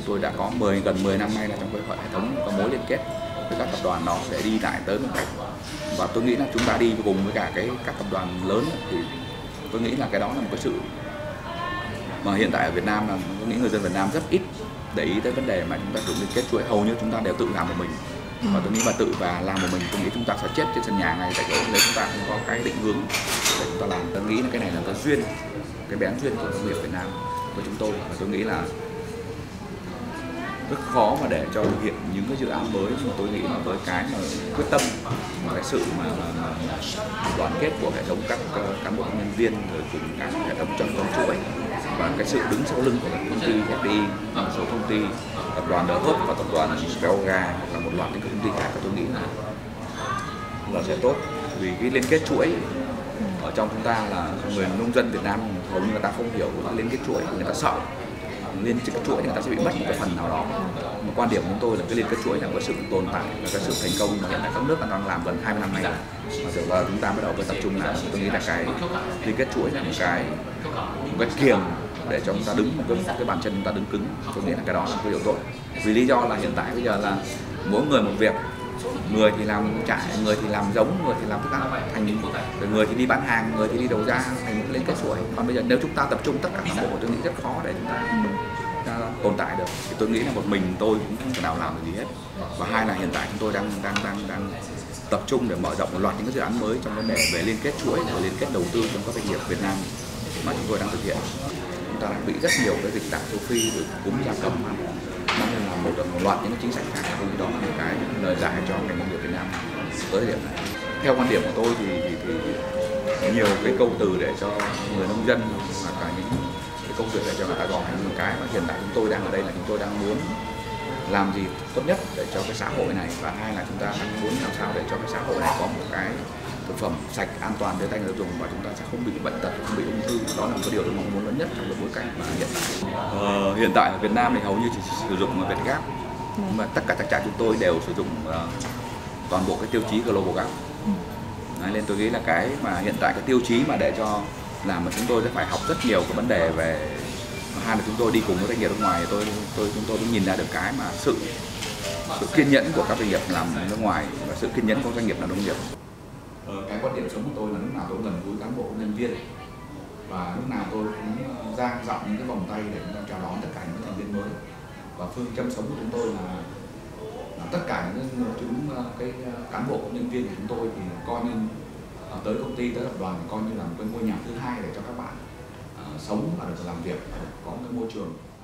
tôi đã có gần 10 năm nay là trong cái hệ thống có mối liên kết với các tập đoàn đó để đi lại tới một cách, và tôi nghĩ là chúng ta đi cùng với cả các tập đoàn lớn thì tôi nghĩ là cái đó là một cái sự mà hiện tại ở Việt Nam là tôi nghĩ người dân Việt Nam rất ít để ý tới vấn đề mà chúng ta dùng liên kết chuỗi, hầu như chúng ta đều tự làm một mình. Và tôi nghĩ mà tự và làm một mình, tôi nghĩ chúng ta sẽ chết trên sân nhà ngay tại chỗ nếu chúng ta không có cái định hướng để chúng ta làm. Tôi nghĩ là cái này là cái duyên, cái bén duyên của nông nghiệp Việt Nam với chúng tôi, và tôi nghĩ là rất khó mà để cho thực hiện những cái dự án mới, mà tôi nghĩ là với cái mà quyết tâm, mà cái sự mà đoàn kết của hệ thống các cán bộ nhân viên, rồi cùng các hệ thống trong chuỗi và cái sự đứng sau lưng của các công ty FDI, một số công ty tập đoàn The Hub và tập đoàn Belga và một loạt những công ty khác, tôi nghĩ là sẽ tốt. Vì cái liên kết chuỗi ở trong chúng ta là người nông dân Việt Nam hầu như người ta không hiểu liên kết chuỗi, người ta sợ liên kết chuỗi thì người ta sẽ bị mất một cái phần nào đó. Một quan điểm của chúng tôi là cái liên kết chuỗi là một sự tồn tại và cái sự thành công mà hiện tại các nước đang làm gần 20 năm nay, và giờ là chúng ta bắt đầu phải tập trung làm. Tôi nghĩ là cái liên kết chuỗi là một cái kiềng để cho chúng ta đứng một cái bàn chân chúng ta đứng cứng. Tôi nghĩ là cái đó là một cái điều tốt, vì lý do là hiện tại bây giờ là mỗi người một việc, người thì làm trại, người thì làm giống, người thì làm thức ăn thành, rồi người thì đi bán hàng, người thì đi đầu ra, thành một liên kết chuỗi. Còn bây giờ nếu chúng ta tập trung tất cả các bộ, tôi nghĩ rất khó để chúng ta tồn tại được. Thì tôi nghĩ là một mình tôi cũng không thể nào làm được gì hết. Và hai là hiện tại chúng tôi đang tập trung để mở rộng một loạt những cái dự án mới trong vấn đề về liên kết chuỗi và liên kết đầu tư trong các doanh nghiệp Việt Nam mà chúng tôi đang thực hiện. Chúng ta đang bị rất nhiều cái dịch tả châu Phi, rồi cúm gia cầm, đó là một loạt những cái chính sách khác. Tôi nghĩ đó là một cái lời giải cho ngành nông nghiệp Việt Nam tới thời điểm này. Theo quan điểm của tôi thì nhiều cái câu từ để cho người nông dân và cả những cái câu chuyện để cho người ta gọi những cái mà hiện tại chúng tôi đang ở đây là chúng tôi đang muốn làm gì tốt nhất để cho cái xã hội này, và hai là chúng ta đang muốn làm sao để cho cái xã hội này có một cái thực phẩm sạch, an toàn tới tay người dùng, và chúng ta sẽ không bị bệnh tật, không bị ung thư. Đó là một cái điều tôi mong muốn lớn nhất trong cái bối cảnh mà hiện tại. Hiện tại ở Việt Nam thì hầu như chỉ sử dụng Việt Gap, nhưng mà tất cả các trại chúng tôi đều sử dụng toàn bộ cái tiêu chí Global Gap. Nên tôi nghĩ là cái mà hiện tại cái tiêu chí mà để cho làm mà chúng tôi sẽ phải học rất nhiều cái vấn đề về, hai là chúng tôi đi cùng với doanh nghiệp nước ngoài, chúng tôi cũng nhìn ra được cái mà sự kiên nhẫn của các doanh nghiệp làm nước ngoài và sự kiên nhẫn của doanh nghiệp làm nông nghiệp. Cái quan điểm sống của tôi là lúc nào tôi gần gũi cán bộ nhân viên, và lúc nào tôi cũng dang rộng những cái vòng tay để chúng ta chào đón tất cả những thành viên mới. Và phương châm sống của chúng tôi là tất cả những cái cán bộ nhân viên của chúng tôi thì coi như tới công ty, tới tập đoàn coi như là một cái ngôi nhà thứ hai để cho các bạn sống và được làm việc, có một cái môi trường